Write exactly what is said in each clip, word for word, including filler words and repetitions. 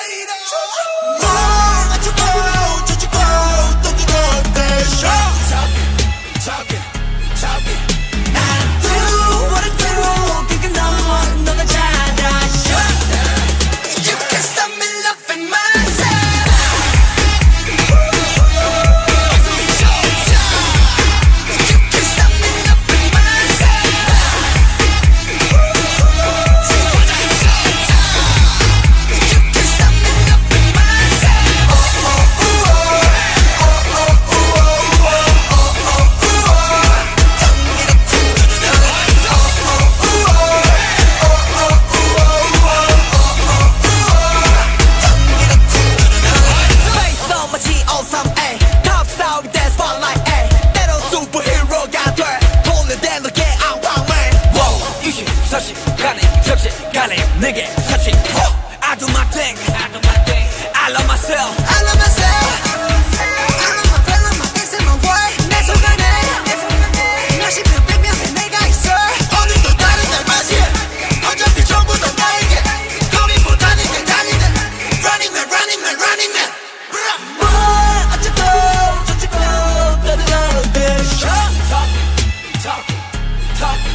Nigga, touch it. I do my thing. I do my thing. I love myself. I love myself. I love my feeling, my things in my way. 내 속안에 다시 펴펴면 내가 있어. 오늘도 다른 날 맞이해. 어차피 전부 다 나에게. 고민보다는 게 다니네. Running man, running man, running man. 뭘 어쩌고 저쩌고 떠들어도 돼. Talking, talking, talking.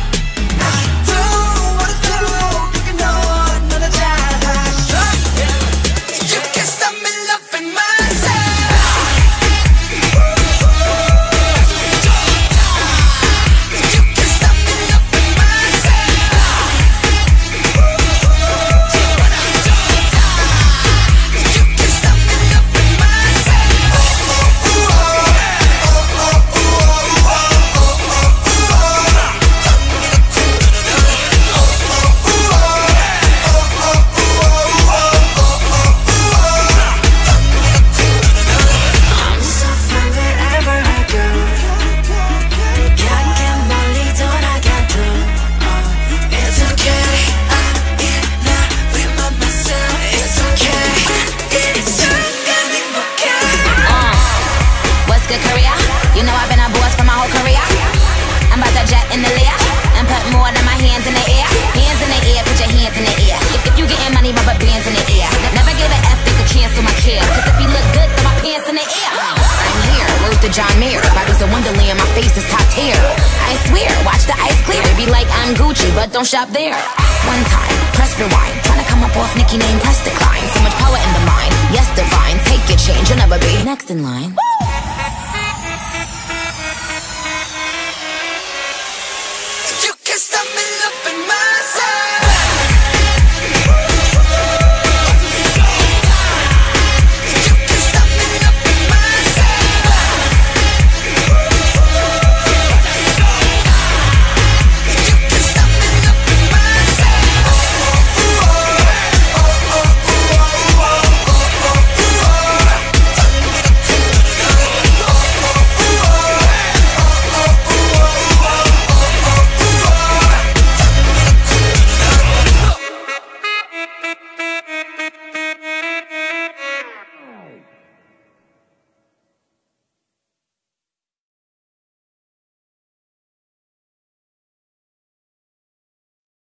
You know I've been a boss for my whole career. I'm about to jet in the lair and put more than my hands in the air. Hands in the air, put your hands in the air. If, if you getting money, rubber bands in the air. Never give an F, take a chance on my care. Cause if you look good, throw my pants in the air. I'm here, word to John Mayer. Body's a wonderland, my face is top tier. I swear, watch the ice clear. It be like I'm Gucci, but don't shop there. One time, press rewind. Tryna come up off Nicki name, press decline. So much power in the mind, yes divine. Take your change, you'll never be next in line.